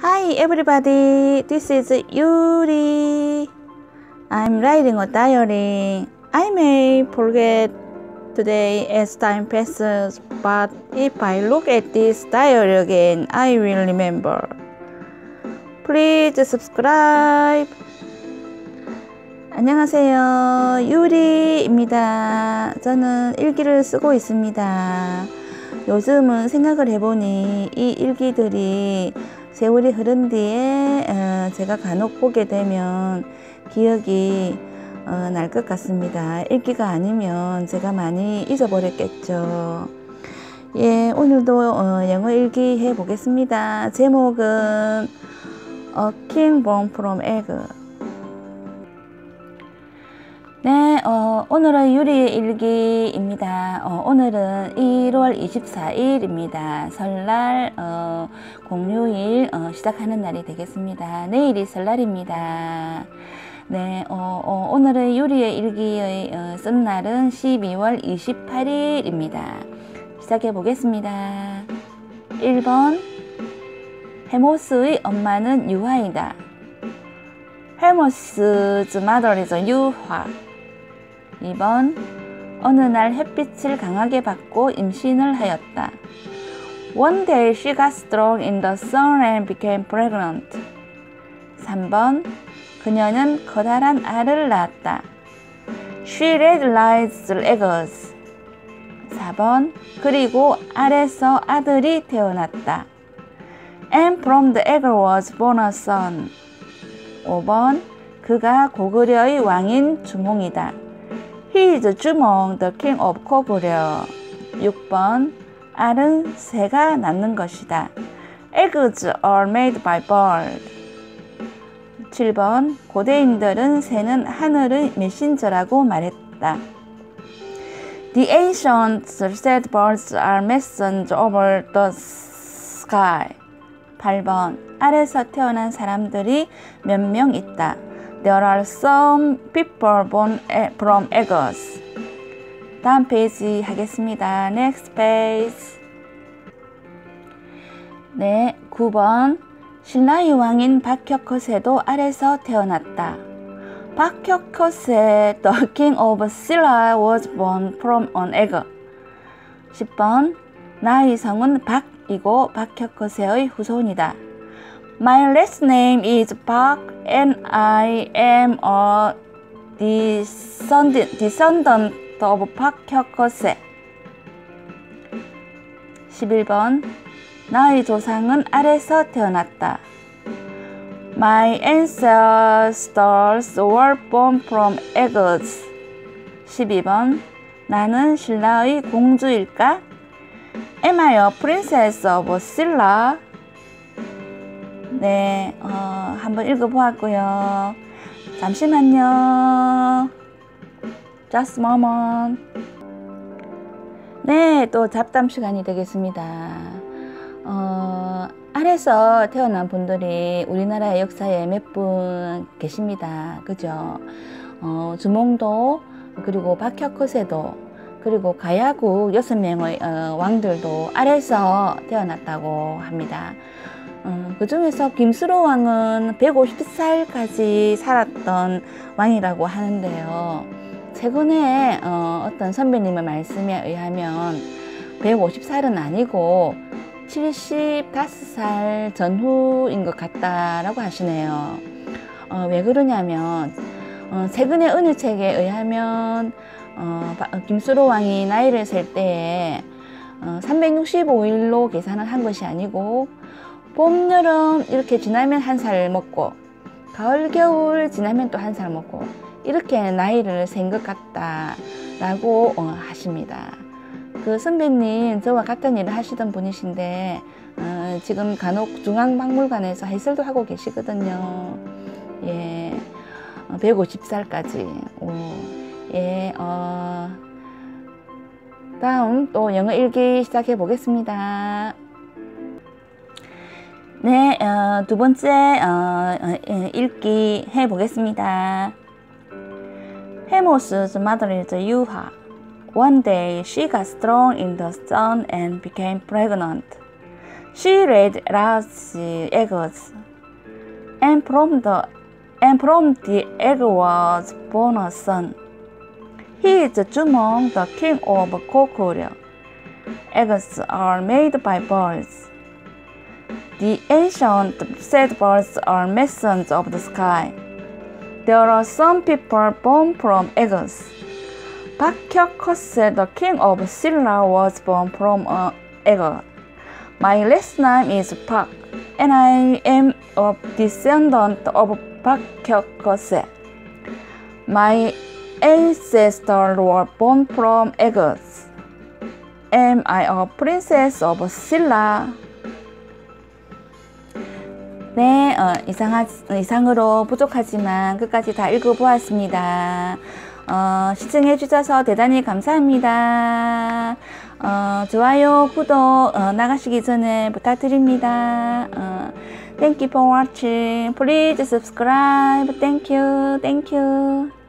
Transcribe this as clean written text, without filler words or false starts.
Hi everybody, this is Yuri. I'm writing a diary. I may forget today as time passes, but if I look at this diary again, I will remember. Please subscribe. 안녕하세요, 유리입니다. 저는 일기를 쓰고 있습니다. 요즘은 생각을 해보니 이 일기들이 세월이 흐른 뒤에 제가 간혹 보게 되면 기억이 날 것 같습니다. 일기가 아니면 제가 많이 잊어버렸겠죠. 예, 오늘도 영어 일기 해보겠습니다. 제목은 A King Born from Egg. 네, 오늘은 유리의 일기입니다. 오늘은 1월 24일입니다. 설날, 공휴일 시작하는 날이 되겠습니다. 내일이 설날입니다. 네, 오늘의 유리의 일기의 쓴 날은 12월 28일입니다. 시작해 보겠습니다. 1번, 헤모스의 엄마는 유화이다. Hermos's mother is 유화. 2번, 어느 날 햇빛을 강하게 받고 임신을 하였다. One day she got strong in the sun and became pregnant. 3번, 그녀는 커다란 알을 낳았다. She laid eggs. 4번, 그리고 알에서 아들이 태어났다. And from the egg was born a son. 5번, 그가 고구려의 왕인 주몽이다. He is 주몽, the king of 고구려. 6번, 알은 새가 낳는 것이다. Eggs are made by bird. 7번, 고대인들은 새는 하늘의 메신저라고 말했다. The ancients said birds are messengers over the sky. 8번, 알에서 태어난 사람들이 몇 명 있다. There are some people born from eggs. 다음 페이지 하겠습니다. Next page. 네, 9번. 신라의 왕인 박혁허세도 알에서 태어났다. 박혁허세, the king of Silla, was born from an egg. 10번. 나의 성은 박이고 박혁허세의 후손이다. My last name is Park and I am a descendant of 박혁허세. 11번. 나의 조상은 알에서 태어났다. My ancestors were born from eggs. 12번. 나는 신라의 공주일까? Am I a princess of Silla? 네, 한번 읽어보았고요. 잠시만요. Just a moment. 네, 또 잡담 시간이 되겠습니다. 알에서 태어난 분들이 우리나라의 역사에 몇 분 계십니다. 그죠? 주몽도, 그리고 박혁허세도, 그리고 가야국 6명의 왕들도 알에서 태어났다고 합니다. 그 중에서 김수로 왕은 150살까지 살았던 왕이라고 하는데요. 최근에 어떤 선배님의 말씀에 의하면 150살은 아니고 75살 전후인 것 같다라고 하시네요. 왜 그러냐면 최근의 은유책에 의하면 김수로 왕이 나이를 셀 때에 365일로 계산을 한 것이 아니고 봄, 여름 이렇게 지나면 1살 먹고 가을, 겨울 지나면 또 1살 먹고 이렇게 나이를 센 것 같다라고 하십니다. 그 선배님 저와 같은 일을 하시던 분이신데 지금 간혹 중앙박물관에서 해설도 하고 계시거든요. 예, 150살까지. 예, 다음 또 영어 일기 시작해 보겠습니다. 네, 두 번째 읽기 해 보겠습니다. Hermos's mother is 유화. One day she got strong in the sun and became pregnant. She laid large eggs, and from the egg was born a son. He is Jumong, the king of Goguryeo. Eggs are made by birds. The ancient said birds are messengers of the sky. There are some people born from eggs. Park Hyuk-kose, the king of Silla, was born from an egg. My last name is Park, and I am a descendant of Park Hyuk-kose. My ancestors were born from eggs. Am I a princess of Silla? 네, 이상으로 부족하지만 끝까지 다 읽어보았습니다. 시청해주셔서 대단히 감사합니다. 좋아요, 구독 나가시기 전에 부탁드립니다. Thank you for watching. Please subscribe. Thank you.